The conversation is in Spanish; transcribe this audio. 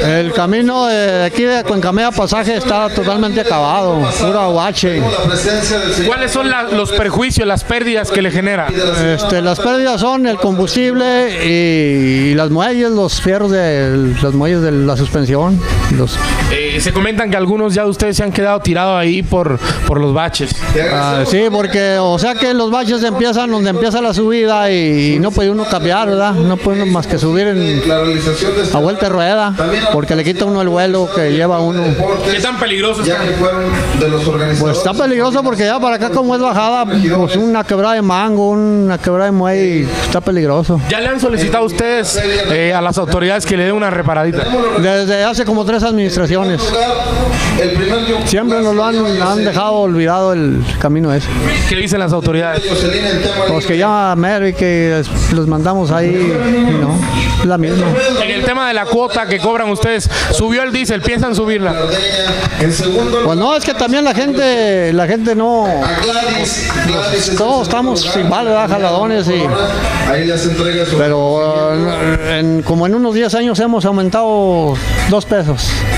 El camino de aquí de Cuencamella Pasaje está totalmente acabado, puro aguache. ¿Cuáles son los perjuicios, las pérdidas que le genera? Las pérdidas son el combustible y las muelles, los fierros de los muelles de la suspensión. Se comentan que algunos ya de ustedes se han quedado tirados ahí por los baches. Sí, porque o sea que los baches empiezan donde empieza la subida y no puede uno cambiar, ¿verdad? No puede uno más que subir a vuelta de rueda, porque le quita uno el vuelo que lleva uno. ¿Qué tan peligroso está? Pues está peligroso porque ya para acá como es bajada, pues una quebrada de mango, una quebrada de muelle, está peligroso. ¿Ya le han solicitado ustedes a las autoridades que le den una reparadita? Desde hace como 3 administraciones. Siempre nos lo han dejado olvidado el camino ese. ¿Qué dicen las autoridades? Pues que llama a Mero y que los mandamos ahí y no, es la misma. En el tema de la cuota que cobran ustedes, ¿subió el diésel? ¿Piensan subirla? Pues no, es que también la gente no, todos estamos igual, ¿verdad? Jaladones pero como en unos 10 años hemos aumentado 2 pesos.